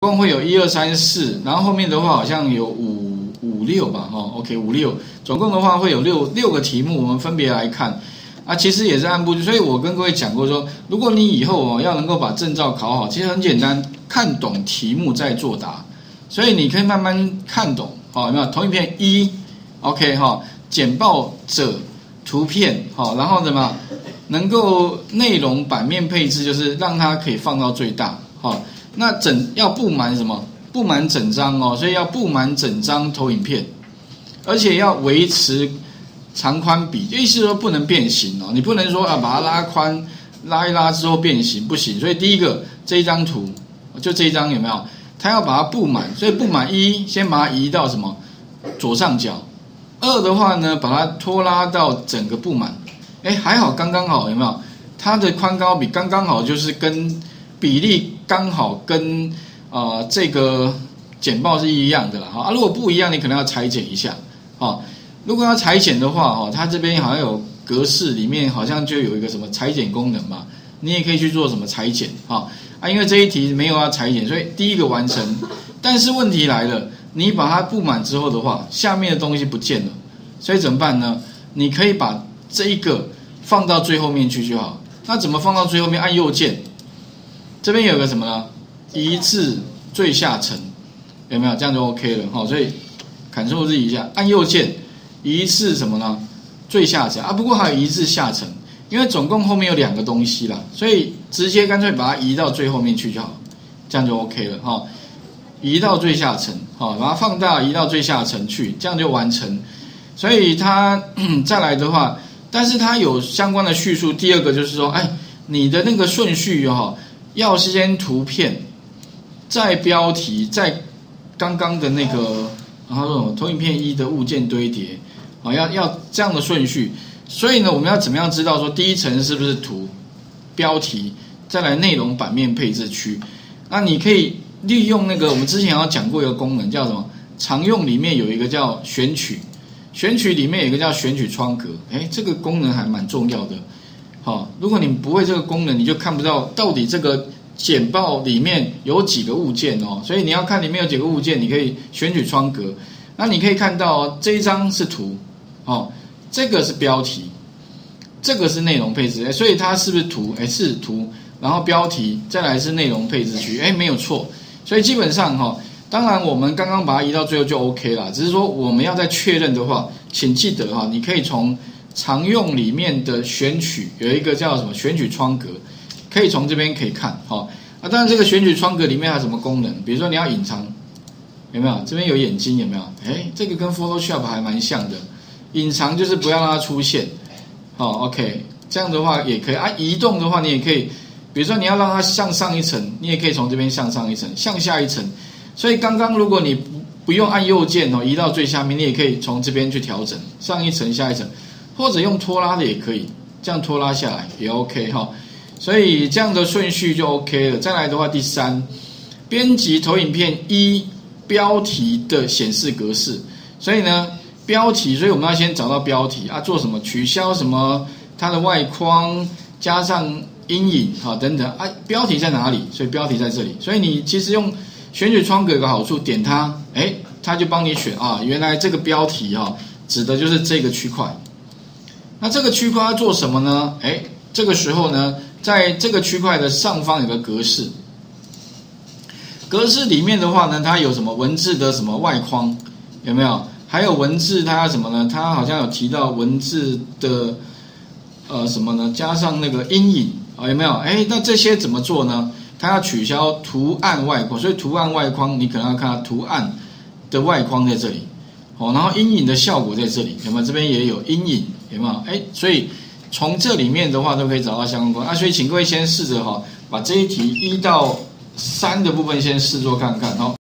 共会有1、2、3、4，然后后面的话好像有5、6吧，OK 5、6，总共的话会有六个题目，我们分别来看。其实也是按部就，所以我跟各位讲过说，如果你以后要能够把证照考好，其实很简单，看懂题目再作答，所以你可以慢慢看懂，有没有？投影片1 ，OK 简报者图片，然后什么能够内容版面配置，就是让它可以放到最大，那要布满什么？布满整张所以要布满整张投影片，而且要维持长宽比，意思说不能变形你不能说把它拉宽，拉一拉之后变形，不行。所以第一个这一张图，就这一张有没有？它要把它布满，所以布满1，先把它移到什么左上角。2的话呢，把它拖拉到整个布满。还好，刚刚好，有没有？它的宽高比刚刚好，就是跟比例刚好跟这个简报是一样的啦。如果不一样，你可能要裁剪一下如果要裁剪的话它这边好像有格式，里面好像就有一个什么裁剪功能嘛，你也可以去做什么裁剪因为这一题没有要裁剪，所以第一个完成。但是问题来了，你把它布满之后的话，下面的东西不见了，所以怎么办呢？你可以把这一个放到最后面去就好。那怎么放到最后面？按右键，这边有个什么呢？移至最下层，有没有？这样就 OK 了所以 Ctrl+一下，按右键移至什么呢？最下层不过还有移至下层，因为总共后面有2个东西啦，所以直接干脆把它移到最后面去就好，这样就 OK 了移到最下层把它放大，移到最下层去，这样就完成。所以它再来的话，但是它有相关的叙述。第二个就是说，你的那个顺序要先图片，再标题，再刚刚的那个，然后投影片1的物件堆叠，要这样的顺序。所以呢，我们要怎么样知道说第一层是不是图、标题，再来内容版面配置区？那你可以利用那个我们之前有讲过一个功能叫什么？常用里面有一个叫选取，选取里面有一个叫选取窗格，这个功能还蛮重要的。如果你不会这个功能，你就看不到到底这个简报里面有几个物件所以你要看里面有几个物件，你可以选取窗格。那你可以看到这一张是图这个是标题，这个是内容配置所以它是不是图？是图，然后标题，再来是内容配置区没有错。所以基本上当然我们刚刚把它移到最后就 OK 啦，只是说我们要再确认的话，请记得你可以从常用里面的选取有一个叫什么选取窗格，可以从这边可以看当然这个选取窗格里面还有什么功能？比如说你要隐藏，有没有？这边有眼睛，有没有？这个跟 Photoshop 还蛮像的。隐藏就是不要让它出现OK， 这样的话也可以移动的话你也可以，比如说你要让它向上一层，你也可以从这边向上一层，向下一层。所以刚刚如果你不用按右键移到最下面，你也可以从这边去调整上一层下一层，或者用拖拉的也可以，这样拖拉下来也 OK 所以这样的顺序就 OK 了。再来的话，第3，编辑投影片1标题的显示格式。所以呢，标题，所以我们要先找到标题做什么？取消什么？它的外框加上阴影等等标题在哪里？所以标题在这里。所以你其实用选取窗格有个好处，点它，它就帮你选原来这个标题指的就是这个区块。那这个区块要做什么呢？这个时候呢，在这个区块的上方有个格式，格式里面的话呢，它有什么文字的什么外框，有没有？还有文字它什么呢？它好像有提到文字的什么呢？加上那个阴影有没有？那这些怎么做呢？它要取消图案外框，所以图案外框你可能要看到图案的外框在这里然后阴影的效果在这里，有没有？这边也有阴影，有没有？所以从这里面的话都可以找到相关功能所以请各位先试着把这一题1到3的部分先试做看看